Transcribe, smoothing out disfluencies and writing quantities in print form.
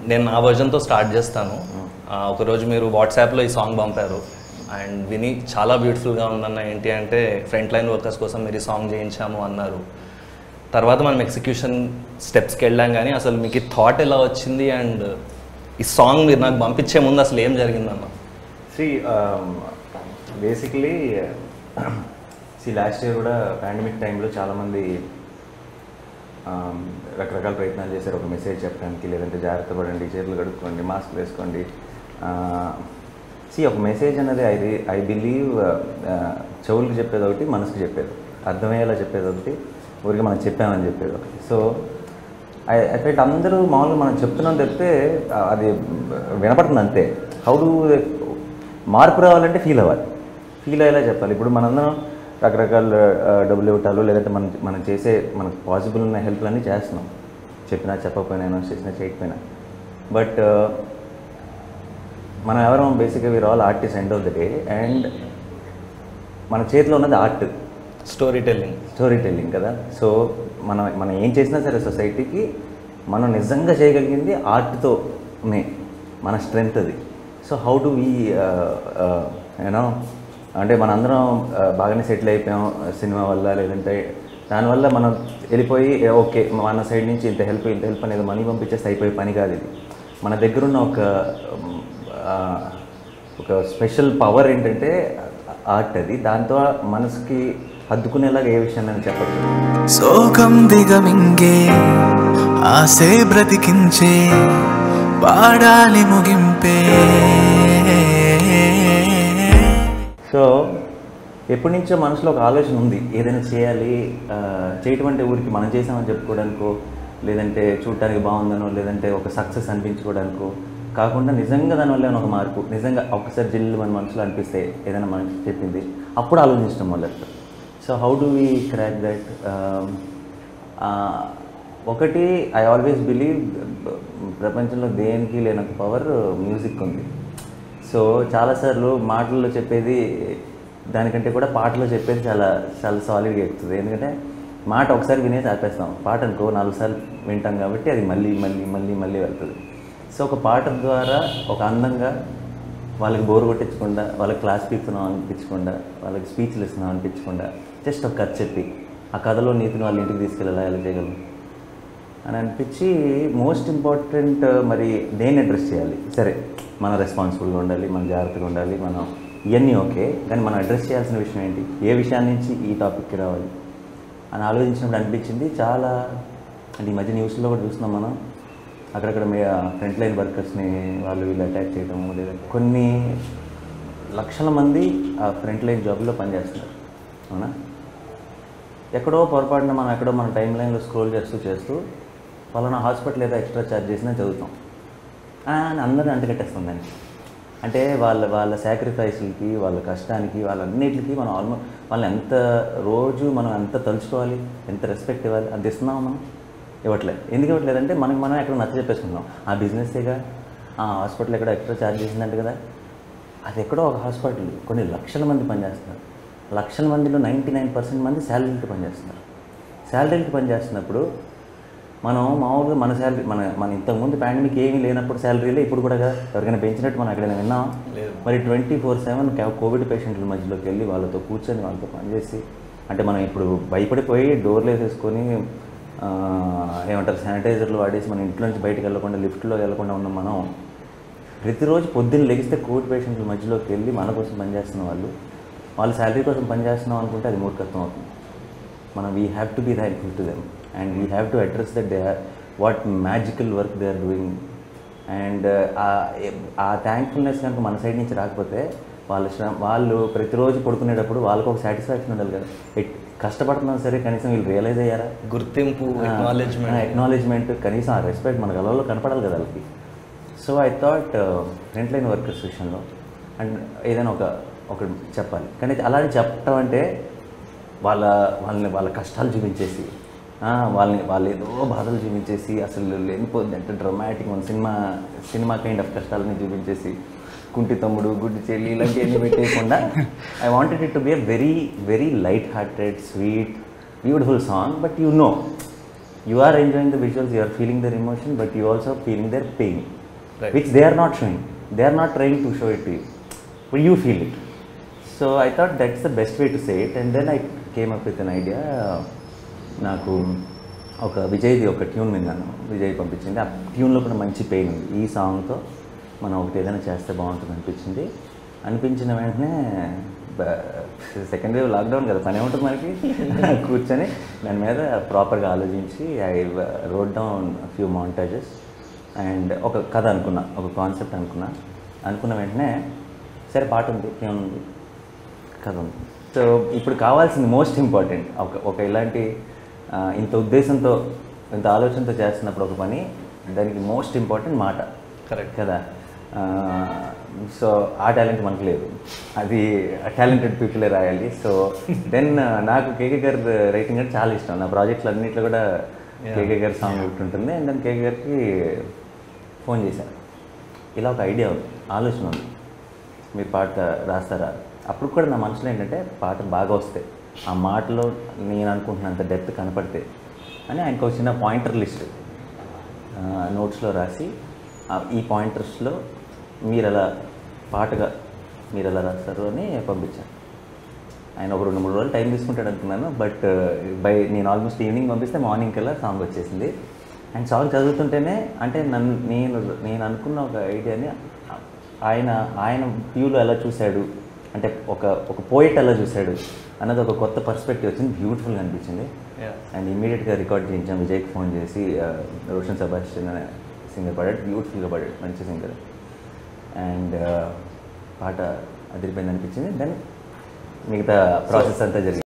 నేను నా వర్జన్తో స్టార్ట్ చేస్తాను. ఒకరోజు మీరు వాట్సాప్లో ఈ సాంగ్ పంపారు అండ్ విని చాలా బ్యూటిఫుల్గా ఉందన్న. ఏంటి అంటే ఫ్రంట్ లైన్ వర్కర్స్ కోసం మీరు ఈ సాంగ్ చేయించాము అన్నారు. తర్వాత మనం ఎగ్జిక్యూషన్ స్టెప్స్కి వెళ్ళాం, కానీ అసలు మీకు ఈ థాట్ ఎలా వచ్చింది అండ్ ఈ సాంగ్ మీరు నాకు పంపించే ముందు అసలు ఏం జరిగిందన్న? బేసిక్లీ లాస్ట్ ఇయర్ కూడా పాండమిక్ టైంలో చాలామంది రకరకాల ప్రయత్నాలు చేశారు. ఒక మెసేజ్ చెప్పడానికి, లేదంటే జాగ్రత్త పడండి, చేతులు కడుక్కోండి, మాస్క్ వేసుకోండి. ఒక మెసేజ్ అనేది ఐ బిలీవ్ చెవులకు చెప్పేది ఒకటి, మనసుకు చెప్పేది, అర్థమయ్యేలా చెప్పేది ఒకటి, ఊరికి మనం చెప్పామని చెప్పేది ఒకటి. సో అట్లా అందరూ మామూలుగా మనం చెప్తున్నాం తప్పితే అది వినపడుతుంది అంతే. హౌ డూ మార్పు రావాలంటే ఫీల్ అవ్వాలి, ఫీల్ అయ్యేలా చెప్పాలి. ఇప్పుడు మనందరం రకరకాల డబ్బులు ఇవ్వటాలు, లేదంటే మనం చేసే మనకు పాసిబుల్ ఉన్న హెల్ప్లన్నీ చేస్తున్నాం, చెప్పినా చెప్పకపోయినా, అనౌన్స్ చేసినా చేయకపోయినా. బట్ మనం ఎవరం బేసిక్గా we're all artist end of the day. And మన చేతిలో ఉన్నది ఆర్ట్, స్టోరీ టెల్లింగ్ కదా. సో మనం ఏం చేసినా సరే సొసైటీకి మనం నిజంగా చేయగలిగింది ఆర్ట్తోనే, మన స్ట్రెంగ్త్ అది. So how do we you know అంటే మనందరం బాగానే సెటిల్ అయిపోయాం సినిమా వల్ల, లేదంటే దానివల్ల మనం వెళ్ళిపోయి ఓకే మన సైడ్ నుంచి ఇంత హెల్ప్ అనేది మనీ పంపించేస్తే అయిపోయే పని కాదు ఇది. మన దగ్గరున్న ఒక స్పెషల్ పవర్ ఏంటంటే ఆర్ట్. అది దాంతో మనసుకి హద్దుకునేలాగా ఏ విషయాన్ని చెప్పచ్చు. శోకం దిగమింగే ఆసే బ్రతికించే పాడాలి ముగింపే. సో ఎప్పటి నుంచో మనసులో ఒక ఆలోచన ఉంది, ఏదైనా చేయాలి, చేయటం అంటే ఊరికి మనం చేసామని చెప్పుకోవడానికో, లేదంటే చూడటానికి బాగుందనో, లేదంటే ఒక సక్సెస్ అనిపించుకోవడానికో కాకుండా నిజంగా దానివల్ల ఏమైనా ఒక మార్పు, నిజంగా ఒకసారి జిల్లు మన మనసులో అనిపిస్తే ఏదైనా మనసు చెప్పింది అప్పుడు ఆలోచించడం మొదలు. So how do we crack that? ఒకటి ఐ ఆల్వేస్ బిలీవ్ ప్రపంచంలో దేనికి లేనంత పవర్ మ్యూజిక్ ఉంది. సో చాలాసార్లు మాటల్లో చెప్పేది దానికంటే కూడా పాటలో చెప్పేది చాలా చాలా సాలిడ్గా ఎక్కుతుంది. ఎందుకంటే మాట ఒకసారి వినేసి ఆపేస్తాం, పాట అనుకో 4 సార్లు వింటాం కాబట్టి అది మళ్ళీ మళ్ళీ మళ్ళీ మళ్ళీ వెళ్తుంది. సో ఒక పాట ద్వారా ఒక అందంగా వాళ్ళకి బోరు కొట్టించకుండా, వాళ్ళకి క్లాస్ పీకుతున్నాం అనిపించకుండా, వాళ్ళకి స్పీచ్లు ఇస్తున్నాం అనిపించకుండా, జస్ట్ ఒక కథ చెప్పి ఆ కథలో నీతిని వాళ్ళ ఇంటికి తీసుకెళ్ళాలా, ఎలా చేయగలం అని అనిపించి, మోస్ట్ ఇంపార్టెంట్ మరి దేన్ని అడ్రస్ చేయాలి. సరే మన రెస్పాన్సిబుల్గా ఉండాలి, మనం జాగ్రత్తగా ఉండాలి, మనం ఇవన్నీ ఓకే, కానీ మనం అడ్రస్ చేయాల్సిన విషయం ఏంటి, ఏ విషయాన్ని నుంచి ఈ టాపిక్కి రావాలి అని ఆలోచించినప్పుడు అనిపించింది. చాలా అంటే ఈ మధ్య న్యూస్లో కూడా చూస్తున్నాం మనం, అక్కడక్కడ ఫ్రంట్ లైన్ వర్కర్స్ని వాళ్ళు వీళ్ళు అటాక్ చేయడం, లేదంటే కొన్ని లక్షల మంది ఆ ఫ్రంట్ లైన్ జాబ్లో పనిచేస్తున్నారు. అవునా? ఎక్కడో పొరపాటున మనం ఎక్కడో మన టైం లైన్లో స్క్రోల్ చేస్తూ వాళ్ళని హాస్పిటల్ ఏదో ఎక్స్ట్రా ఛార్జ్ చేసినా చదువుతాం అని అందరినీ అంటగట్టేస్తాం దానికి. అంటే వాళ్ళ సాక్రిఫైస్లకి, వాళ్ళ కష్టానికి, వాళ్ళన్నిటికి మనం ఆల్మోస్ట్ వాళ్ళని రోజు మనం ఎంత తలుచుకోవాలి, ఎంత రెస్పెక్ట్ ఇవ్వాలి, అది ఇస్తున్నాం మనం? ఇవ్వట్లేదు. ఎందుకు ఇవ్వట్లేదంటే మనం ఎక్కడ నచ్చ చెప్పేసుకుంటాం. ఆ బిజినెస్సేగా, ఆ హాస్పిటల్ ఎక్కడో ఎక్స్ట్రా ఛార్జ్ చేసిందంటే కదా, అది ఎక్కడో ఒక హాస్పిటల్ కొన్ని లక్షల మంది పనిచేస్తున్నారు. లక్షల మందిలో 99% మంది శాలరీలకి పనిచేస్తున్నారు. శాలరీలకి పనిచేస్తున్నప్పుడు మనం మామూలుగా మన శాలరీ మన ఇంతకుముందు పాండమిక్ ఏమీ లేనప్పుడు శాలరీలే ఇప్పుడు కూడా ఎవరికైనా పెంచినట్టు మనం ఎక్కడైనా విన్నాం? మరి 24/7 కోవిడ్ పేషెంట్ల మధ్యలోకి వెళ్ళి వాళ్ళతో కూర్చొని వాళ్ళతో పనిచేసి, అంటే మనం ఇప్పుడు భయపడిపోయి డోర్లు వేసేసుకొని ఏమంటారు శానిటైజర్లు వాడేసి మన ఇంట్లో నుంచి బయటకు వెళ్ళకుండా, లిఫ్ట్లో వెళ్ళకుండా ఉన్నాం. మనం ప్రతిరోజు పొద్దున్న లెగిస్తే కోవిడ్ పేషెంట్ల మధ్యలోకి వెళ్ళి మన కోసం పనిచేస్తున్న వాళ్ళ శాలరీ కోసం పనిచేస్తున్నాం అనుకుంటే అది మూర్ఖత్వం అవుతుంది. మనం we have to be thankful to them and we have to address that they are what magical work they are doing. And ఆ థ్యాంక్ఫుల్నెస్ కనుక మన సైడ్ నుంచి రాకపోతే వాళ్ళు ప్రతిరోజు పడుకునేటప్పుడు వాళ్ళకు ఒక సాటిస్ఫాక్షన్ ఉండాలి కదా, కష్టపడుతున్నాం సరే కనీసం వీళ్ళు రియలైజ్ అయ్యారా, గుర్తింపు, ఎక్నాలెడ్జ్మెంట్, కనీసం ఆ రెస్పెక్ట్ మన గలలో కనపడాలి కదా వాళ్ళకి. So I thought front line workers విషయంలో అండ్ ఏదైనా ఒక చెప్పాలి. కానీ అలాంటి చెప్పటం అంటే వాళ్ళ కష్టాలు చూపించేసి, వాళ్ళు ఏదో బాధలు చూపించేసి, అసలు లేనిపోద్ది అంటే డ్రామాటిక్ మన సినిమా కైండ్ ఆఫ్ కష్టాలని చూపించేసి, కుంటి తమ్ముడు, గుడ్డి చెల్లి ఇలాంటివన్నీ పెట్టేయకుండా I wanted it to be a very very light hearted, sweet, beautiful song. But you are enjoying the visuals, you are feeling their emotion, but you also feeling their pain, Right. which they are not showing. They are not trying to show it to you, but you feel it. So I thought that's the best way to say it, and then I came up with an idea. నాకు ఒక విజయ్ది ఒక tune విన్నాను, విజయ్ పంపించింది. ఆ ట్యూన్లో కూడా మంచి pain ఉంది. ఈ సాంగ్తో మనం ఒకటి ఏదైనా చేస్తే బాగుంటుంది అనిపించిన వెంటనే సెకండ్ వేవ్ లాక్డౌన్ కదా, పని ఉంటుంది మనకి. కూర్చొని దాని మీద ప్రాపర్గా ఆలోచించి I wrote down few montages and ఒక కథ అనుకున్నా, ఒక కాన్సెప్ట్ అనుకున్న వెంటనే సరే పాట ఉంది, ఏముంది, కథ ఉంది. సో ఇప్పుడు కావాల్సింది మోస్ట్ ఇంపార్టెంట్ ఒక ఇలాంటి ఇంత ఉద్దేశంతో ఇంత ఆలోచనతో చేస్తున్నప్పుడు ఒక పని, దానికి మోస్ట్ ఇంపార్టెంట్ మాట. కరెక్ట్ కదా. సో ఆ టాలెంట్ మనకు లేదు, అది టాలెంటెడ్ పీపులే రాయాలి. సో దెన్ నాకు కేకే గారి రైటింగ్ అంటే చాలా ఇష్టం. నా ప్రాజెక్టులు అన్నింటిలో కూడా కేకే గారి సాంగ్ ఒకటి ఉంటుంది. అండ్ దెన్ కేకే గారికి ఫోన్ చేశాను, ఇలా ఒక ఐడియా ఉంది, ఆలోచన ఉంది, మీరు పాట రాస్తారా? అప్పుడు కూడా నా మనసులో ఏంటంటే పాట బాగా వస్తే, ఆ మాటలో నేను అనుకుంటున్నంత డెప్త్ కనపడితే అని ఆయనకు ఒక చిన్న పాయింటర్ లిస్ట్ నోట్స్లో రాసి, ఈ పాయింటర్స్లో మీరు ఎలా పాటగా మీరు ఎలా రాస్తారు అని పంపించాను. ఆయన ఒక 2-3 రోజులు టైం తీసుకుంటాడు అనుకున్నాను, బట్ నేను ఆల్మోస్ట్ ఈవినింగ్ పంపిస్తే మార్నింగ్ కల్లా సాంగ్ వచ్చేసింది. అండ్ సాంగ్ చదువుతుంటేనే అంటే నేను అనుకున్న ఒక ఐడియాని ఆయన వ్యూలో ఎలా చూశాడు, అంటే ఒక పోయిట్ ఎలా చూశాడు అన్నది ఒక కొత్త పర్స్పెక్టివ్ వచ్చింది, బ్యూటిఫుల్గా అనిపించింది. అండ్ ఇమీడియట్గా రికార్డ్ చేయించాం, విజయ్కి ఫోన్ చేసి. రోషన్ సెబాస్టియన్ అనే సింగర్ పాడాడు, బ్యూటిఫుల్గా పాడాడు, మంచి సింగర్. అండ్ పాట అదిరిపోయింది అనిపించింది. దెన్ మిగతా ప్రాసెస్ అంతా జరిగింది.